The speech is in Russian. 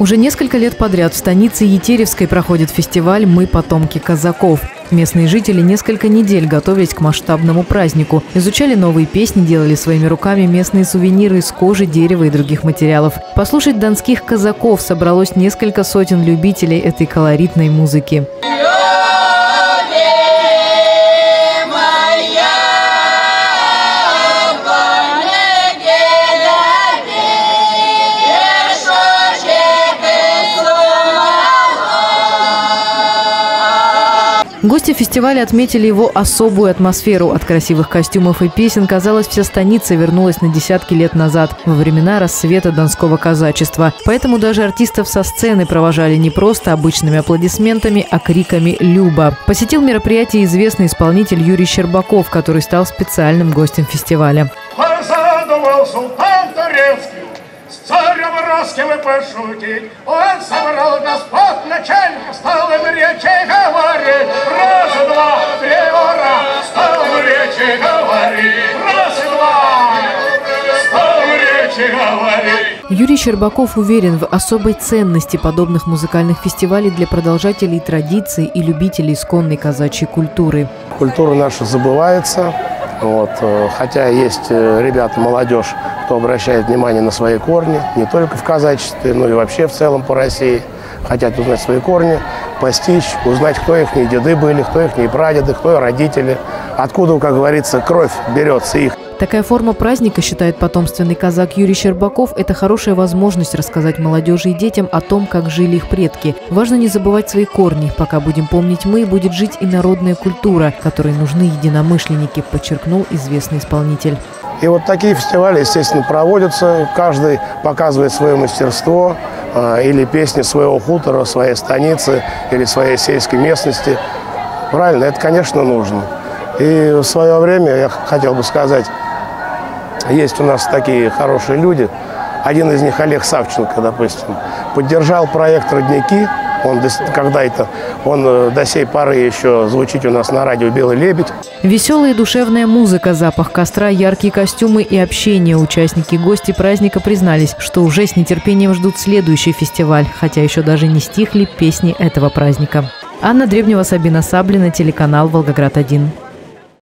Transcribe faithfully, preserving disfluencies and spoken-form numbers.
Уже несколько лет подряд в станице Етеревской проходит фестиваль «Мы потомки казаков». Местные жители несколько недель готовились к масштабному празднику. Изучали новые песни, делали своими руками местные сувениры из кожи, дерева и других материалов. Послушать донских казаков собралось несколько сотен любителей этой колоритной музыки. Гости фестиваля отметили его особую атмосферу. От красивых костюмов и песен, казалось, вся станица вернулась на десятки лет назад, во времена расцвета донского казачества. Поэтому даже артистов со сцены провожали не просто обычными аплодисментами, а криками «Люба!». Посетил мероприятие известный исполнитель Юрий Щербаков, который стал специальным гостем фестиваля. Царем русским и пошутить. Он собрал господ начальник, стал им речи говорить. Раз, два, три, ура, стал им речи говорить. Раз, два, стал им речи говорить. Юрий Щербаков уверен в особой ценности подобных музыкальных фестивалей для продолжателей традиций и любителей исконной казачьей культуры. Культура наша забывается. Вот, хотя есть ребята, молодежь, кто обращает внимание на свои корни, не только в казачестве, но и вообще в целом по России. Хотят узнать свои корни, постичь, узнать, кто их деды были, кто их прадеды, кто родители, откуда, как говорится, кровь берется их. Такая форма праздника, считает потомственный казак Юрий Щербаков, это хорошая возможность рассказать молодежи и детям о том, как жили их предки. Важно не забывать свои корни. Пока будем помнить мы, будет жить и народная культура, которой нужны единомышленники, подчеркнул известный исполнитель. И вот такие фестивали, естественно, проводятся. Каждый показывает свое мастерство или песни своего хутора, своей станицы или своей сельской местности. Правильно, это, конечно, нужно. И в свое время, я хотел бы сказать, есть у нас такие хорошие люди. Один из них, Олег Савченко, допустим, поддержал проект «Родники». Он когда-то, он до сей поры еще звучит у нас на радио «Белый лебедь». Веселая и душевная музыка, запах костра, яркие костюмы и общение. Участники, гости праздника признались, что уже с нетерпением ждут следующий фестиваль, хотя еще даже не стихли песни этого праздника. Анна Дребнева, Сабина Саблина, телеканал «Волгоград один».